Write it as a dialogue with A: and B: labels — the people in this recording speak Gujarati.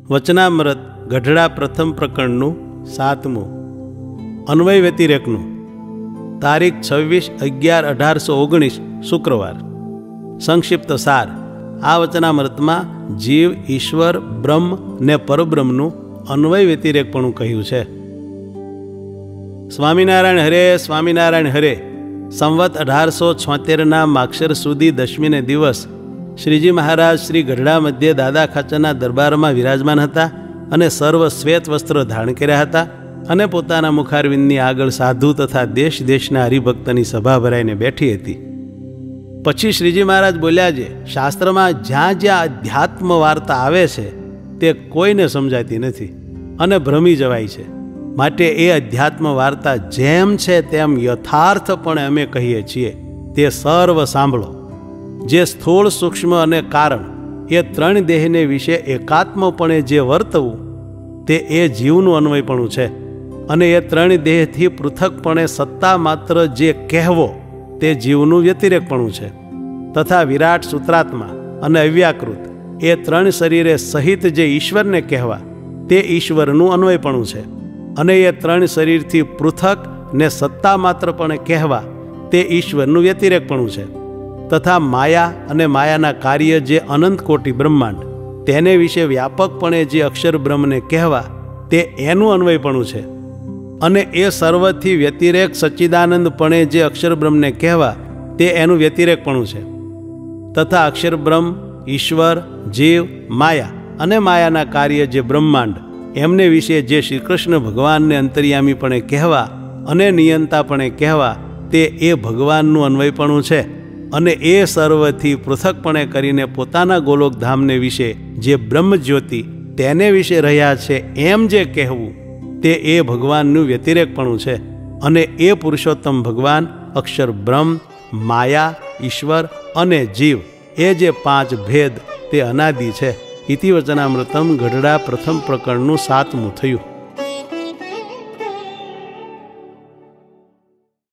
A: વચનામૃત ગઢડા પ્રથમ પ્રકરણનું 7મું. અન્વય વ્યતિરેકનું. તારીખ 26/11/1819 શુક્રવાર. સંક્ષિપ્ત સાર. આ વચનામૃતમાં જીવ, ઈશ્વર, બ્રહ્મ ને પરબ્રહ્મનું અન્વય વ્યતિરેકપણું કહ્યું છે. સ્વામિનારાયણ હરે, સ્વામિનારાયણ હરે. સંવત 1876ના માક્ષર સુધી દશમીને દિવસ શ્રીજી મહારાજ શ્રી ગઢડા મધ્યે દાદા ખાચરના દરબારમાં વિરાજમાન હતા અને સર્વ શ્વેત વસ્ત્ર ધારણ કર્યા હતા અને પોતાના મુખારવિંદની આગળ સાધુ તથા દેશ દેશના હરિભક્તની સભા ભરાઈને બેઠી હતી. પછી શ્રીજી મહારાજ બોલ્યા છે, શાસ્ત્રમાં જ્યાં જ્યાં અધ્યાત્મ વાર્તા આવે છે તે કોઈને સમજાતી નથી અને ભ્રમી જવાય છે. માટે એ અધ્યાત્મ વાર્તા જેમ છે તેમ યથાર્થપણે અમે કહીએ છીએ તે સર્વ સાંભળો. જે સ્થૂળ, સૂક્ષ્મ અને કારણ એ ત્રણ દેહને વિશે એકાત્મપણે જે વર્તવું તે એ જીવનું અન્વયપણું છે અને એ ત્રણ દેહથી પૃથકપણે સત્તા માત્ર જે કહેવો તે જીવનું વ્યતિરેકપણું છે. તથા વિરાટ, સૂત્રાત્મા અને અવ્યાકૃત એ ત્રણ શરીરે સહિત જે ઈશ્વરને કહેવા તે ઈશ્વરનું અન્વયપણું છે અને એ ત્રણ શરીરથી પૃથક ને સત્તા માત્રપણે કહેવા તે ઈશ્વરનું વ્યતિરેકપણું છે. તથા માયા અને માયાના કાર્ય જે અનંત કોટી બ્રહ્માંડ તેને વિશે વ્યાપકપણે જે અક્ષર બ્રહ્મને કહેવા તે એનું અન્વયપણું છે અને એ સર્વથી વ્યતિરેક સચ્ચિદાનંદપણે જે અક્ષર બ્રહ્મને કહેવા તે એનું વ્યતિરેકપણું છે. તથા અક્ષર બ્રહ્મ, ઈશ્વર, જીવ, માયા અને માયાના કાર્ય જે બ્રહ્માંડ એમને વિશે જે શ્રીકૃષ્ણ ભગવાનને અંતર્યામીપણે કહેવા અને નિયંતાપણે કહેવા તે એ ભગવાનનું અન્વયપણું છે અને એ સર્વથી પૃથકપણે કરીને પોતાના ગોલોકધામને વિશે જે બ્રહ્મજ્યોતિ તેને વિશે રહ્યા છે એમ જે કહેવું તે એ ભગવાનનું વ્યતિરેકપણું છે અને એ પુરુષોત્તમ ભગવાન, અક્ષર બ્રહ્મ, માયા, ઈશ્વર અને જીવ એ જે પાંચ ભેદ તે અનાદિ છે. ઇતિ વચનામૃતમ ગઢડા પ્રથમ પ્રકરણનું 7મું થયું.